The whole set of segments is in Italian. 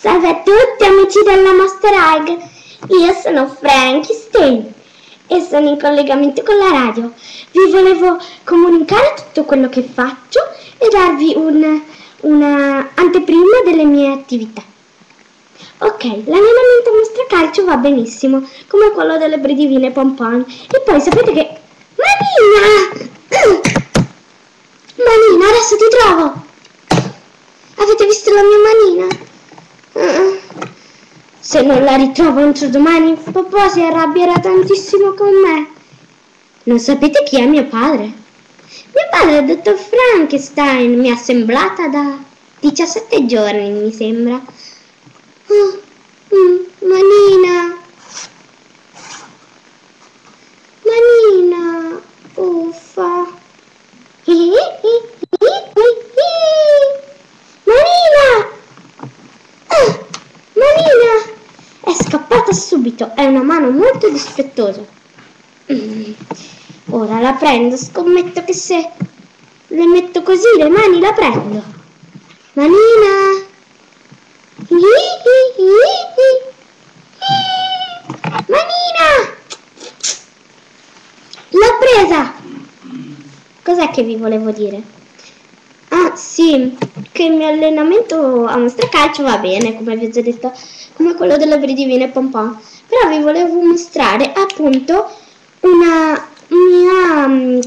Salve a tutti amici della Monster High, io sono Frankenstein e sono in collegamento con la radio. Vi volevo comunicare tutto quello che faccio e darvi una anteprima delle mie attività. Ok, l'allenamento a Mostra Calcio va benissimo, come quello delle Bredivine Pompon. E poi sapete che... Manina! Manina, adesso ti trovo! Avete visto la mia manina? Se non la ritrovo entro domani, papà si arrabbierà tantissimo con me. Non sapete chi è mio padre? Mio padre è il dottor Frankenstein, mi ha assemblata da 17 giorni, mi sembra. Manina. Manina. Uffa. Manina! Manina! È scappata subito, è una mano molto dispettosa. Ora la prendo, scommetto che se le metto così le mani la prendo. Manina! Manina! L'ho presa! Cos'è che vi volevo dire? Ah sì, che il mio allenamento a Mostra Calcio va bene, come vi ho già detto, come quello della Bredivine Pompon. Però vi volevo mostrare appunto una mia,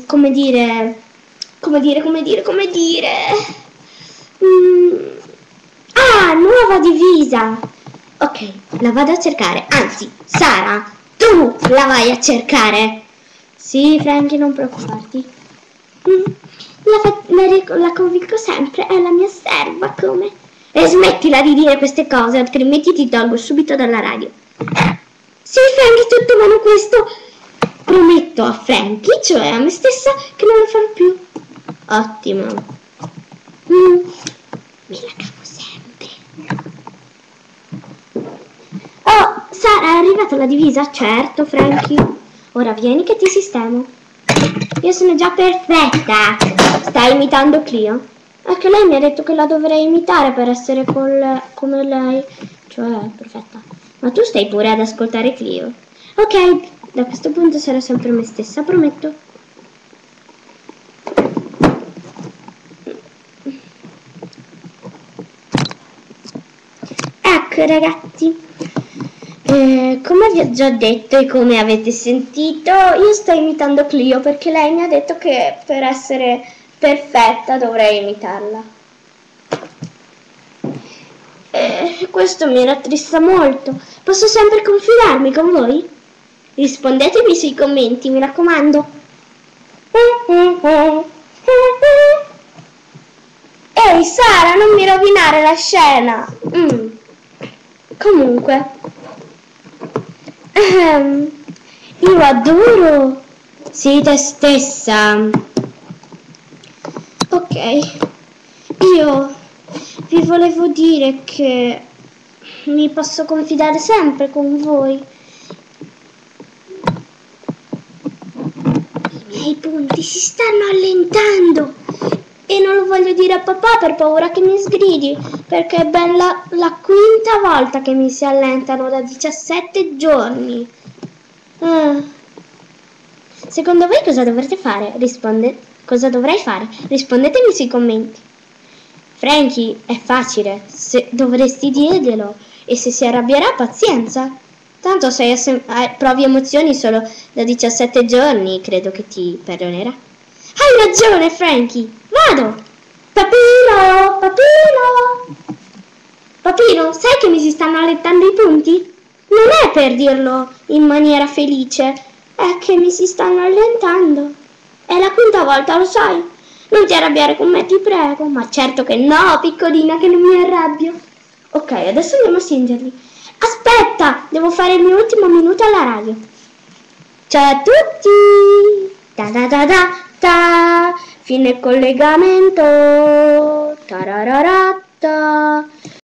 nuova divisa. Ok, la vado a cercare, anzi, Sara, tu la vai a cercare. Sì, Frankie, non preoccuparti. La convinco sempre, è la mia serva, come? E smettila di dire queste cose, altrimenti ti tolgo subito dalla radio. Sì, Frankie, tutto ma non questo. Prometto a Frankie, cioè a me stessa, che non lo farò più. Ottimo. Me la cavo sempre. Oh, Sara, è arrivata la divisa? Certo, Frankie. Ora vieni che ti sistemo. Io sono già perfetta. Stai imitando Clio? Anche lei mi ha detto che la dovrei imitare per essere come lei. Cioè, perfetta. Ma tu stai pure ad ascoltare Clio. Ok, da questo punto sarò sempre me stessa, prometto. Ecco ragazzi. Come vi ho già detto e come avete sentito, io sto imitando Clio perché lei mi ha detto che per essere perfetta dovrei imitarla. Questo mi rattrista molto. Posso sempre confidarmi con voi? Rispondetemi sui commenti, mi raccomando. Ehi Sara, non mi rovinare la scena. Comunque. Io adoro. Sii te stessa. Ok. Io vi volevo dire che mi posso confidare sempre con voi. I miei punti si stanno allentando e non lo voglio dire a papà per paura che mi sgridi, perché è ben la quinta volta che mi si allentano da 17 giorni. Secondo voi cosa dovrete fare? Cosa dovrei fare? Rispondetemi sui commenti. Frankie, è facile, dovresti dirglielo, e se si arrabbierà, pazienza. Tanto se provi emozioni solo da 17 giorni, credo che ti perdonerà. Hai ragione, Frankie, vado! Papino, papino! Papino, sai che mi si stanno allentando i punti? Non è per dirlo in maniera felice, è che mi si stanno allentando. È la quinta volta, lo sai? Non ti arrabbiare con me, ti prego. Ma certo che no, piccolina, che non mi arrabbio. Ok, adesso andiamo a stringerli. Aspetta, devo fare il mio ultimo minuto alla radio. Ciao a tutti! Da da da da da! Fine collegamento! Tarararata!